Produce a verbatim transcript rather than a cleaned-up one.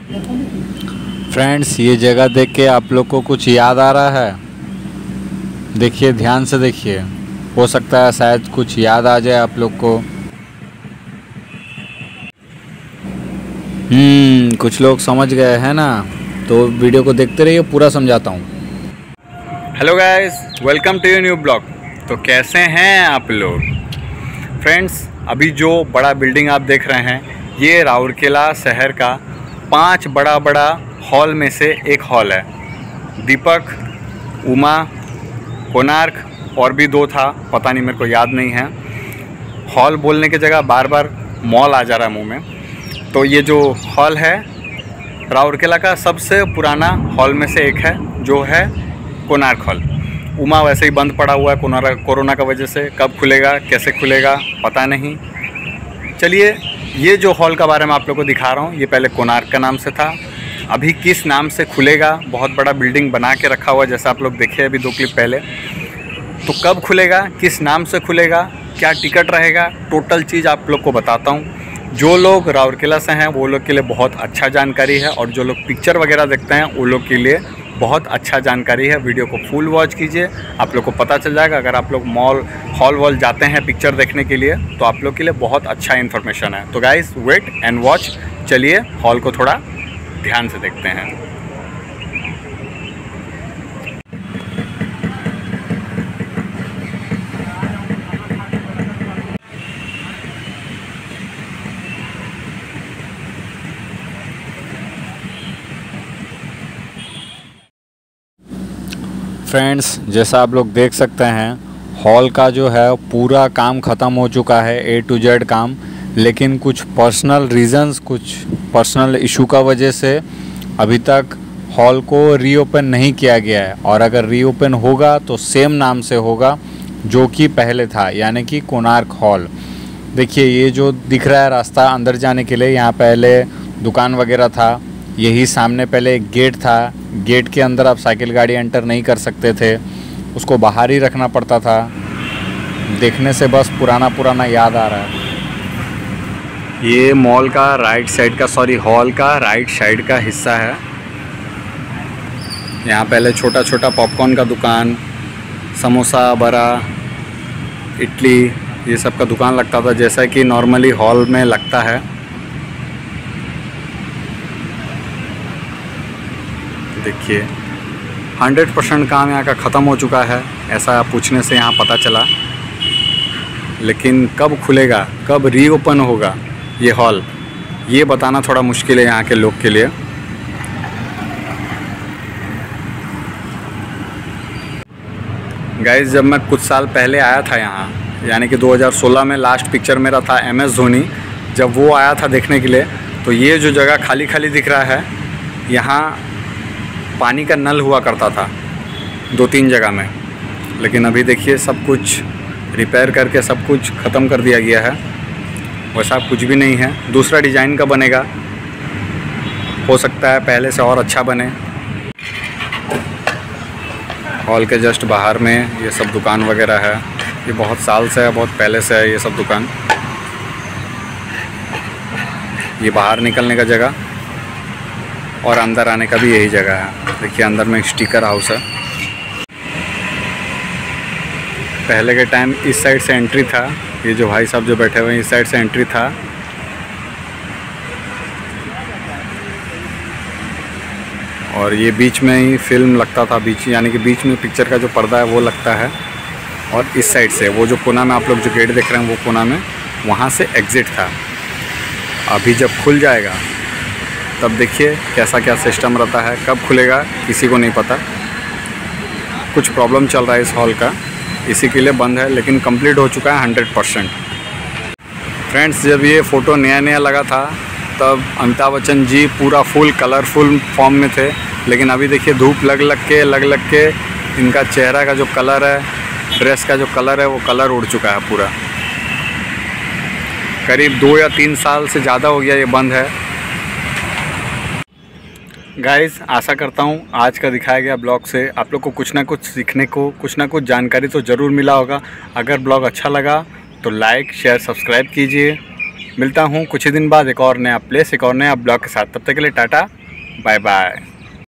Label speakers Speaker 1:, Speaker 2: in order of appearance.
Speaker 1: Friends, ये जगह देख के आप लोग को कुछ याद आ रहा है? देखिए, ध्यान से देखिए, हो सकता है शायद कुछ याद आ जाए आप लोग को। हम्म कुछ लोग समझ गए हैं ना, तो वीडियो को देखते रहिए, पूरा समझाता हूँ। Hello guys, welcome to your new blog. तो कैसे हैं आप लोग? फ्रेंड्स, अभी जो बड़ा बिल्डिंग आप देख रहे हैं, ये राउरकेला शहर का पांच बड़ा बड़ा हॉल में से एक हॉल है। दीपक, उमा, कोणार्क और भी दो था, पता नहीं, मेरे को याद नहीं है। हॉल बोलने की जगह बार बार मॉल आ जा रहा है मुंह में। तो ये जो हॉल है राउरकेला का सबसे पुराना हॉल में से एक है, जो है कोणार्क हॉल। उमा वैसे ही बंद पड़ा हुआ है कोरोना का वजह से। कब खुलेगा, कैसे खुलेगा, पता नहीं। चलिए, ये जो हॉल का बारे में आप लोग को दिखा रहा हूँ, ये पहले कोणार्क का नाम से था। अभी किस नाम से खुलेगा, बहुत बड़ा बिल्डिंग बना के रखा हुआ, जैसा आप लोग देखे अभी दो क्लिप पहले। तो कब खुलेगा, किस नाम से खुलेगा, क्या टिकट रहेगा, टोटल चीज़ आप लोग को बताता हूँ। जो लोग राउरकेला से हैं वो लोग के लिए बहुत अच्छा जानकारी है, और जो लोग पिक्चर वगैरह देखते हैं वो लोग के लिए बहुत अच्छा जानकारी है। वीडियो को फुल वॉच कीजिए, आप लोग को पता चल जाएगा। अगर आप लोग मॉल हॉल वॉल जाते हैं पिक्चर देखने के लिए, तो आप लोग के लिए बहुत अच्छा इन्फॉर्मेशन है। तो गाइस, वेट एंड वॉच। चलिए, हॉल को थोड़ा ध्यान से देखते हैं। फ्रेंड्स, जैसा आप लोग देख सकते हैं, हॉल का जो है पूरा काम ख़त्म हो चुका है, ए टू जेड काम। लेकिन कुछ पर्सनल रीज़न्स, कुछ पर्सनल इशू का वजह से अभी तक हॉल को रीओपन नहीं किया गया है। और अगर रीओपन होगा तो सेम नाम से होगा जो कि पहले था, यानी कि कोणार्क हॉल। देखिए, ये जो दिख रहा है रास्ता अंदर जाने के लिए, यहाँ पहले दुकान वगैरह था। यही सामने पहले एक गेट था। गेट के अंदर आप साइकिल गाड़ी एंटर नहीं कर सकते थे, उसको बाहर ही रखना पड़ता था। देखने से बस पुराना पुराना याद आ रहा है। ये मॉल का राइट साइड का, सॉरी हॉल का राइट साइड का हिस्सा है। यहाँ पहले छोटा छोटा पॉपकॉर्न का दुकान, समोसा, बड़ा, इडली, ये सब का दुकान लगता था, जैसा कि नॉर्मली हॉल में लगता है। देखिए, हंड्रेड परसेंट काम यहाँ का ख़त्म हो चुका है, ऐसा पूछने से यहाँ पता चला। लेकिन कब खुलेगा, कब रीओपन होगा ये हॉल, ये बताना थोड़ा मुश्किल है यहाँ के लोग के लिए। गाइस, जब मैं कुछ साल पहले आया था यहाँ, यानी कि दो हज़ार सोलह में लास्ट पिक्चर मेरा था एम एस धोनी, जब वो आया था देखने के लिए, तो ये जो जगह खाली खाली दिख रहा है, यहाँ पानी का नल हुआ करता था दो तीन जगह में। लेकिन अभी देखिए, सब कुछ रिपेयर करके सब कुछ ख़त्म कर दिया गया है। वैसा कुछ भी नहीं है, दूसरा डिज़ाइन का बनेगा, हो सकता है पहले से और अच्छा बने। हॉल के जस्ट बाहर में ये सब दुकान वगैरह है। ये बहुत साल से है, बहुत पहले से है ये सब दुकान। ये बाहर निकलने का जगह और अंदर आने का भी यही जगह है। देखिए, अंदर में स्टिकर हाउस है। पहले के टाइम इस साइड से एंट्री था। ये जो भाई साहब जो बैठे हुए हैं, इस साइड से एंट्री था। और ये बीच में ही फिल्म लगता था, बीच यानी कि बीच में पिक्चर का जो पर्दा है वो लगता है। और इस साइड से वो जो कोना में आप लोग जो गेट देख रहे हैं, वो कोना में वहाँ से एग्ज़िट था। अभी जब खुल जाएगा तब देखिए कैसा क्या सिस्टम रहता है। कब खुलेगा किसी को नहीं पता। कुछ प्रॉब्लम चल रहा है इस हॉल का, इसी के लिए बंद है, लेकिन कंप्लीट हो चुका है हंड्रेड परसेंट। फ्रेंड्स, जब ये फ़ोटो नया नया लगा था, तब अमिताभ बच्चन जी पूरा फुल कलरफुल फॉर्म में थे। लेकिन अभी देखिए, धूप लग लग के लग लग के इनका चेहरा का जो कलर है, ड्रेस का जो कलर है, वो कलर उड़ चुका है पूरा। करीब दो या तीन साल से ज़्यादा हो गया ये बंद है। गाइस, आशा करता हूँ आज का दिखाया गया ब्लॉग से आप लोग को कुछ ना कुछ सीखने को, कुछ ना कुछ जानकारी तो ज़रूर मिला होगा। अगर ब्लॉग अच्छा लगा तो लाइक, शेयर, सब्सक्राइब कीजिए। मिलता हूँ कुछ ही दिन बाद एक और नया प्लेस, एक और नया ब्लॉग के साथ। तब तक के लिए टाटा। Bye bye.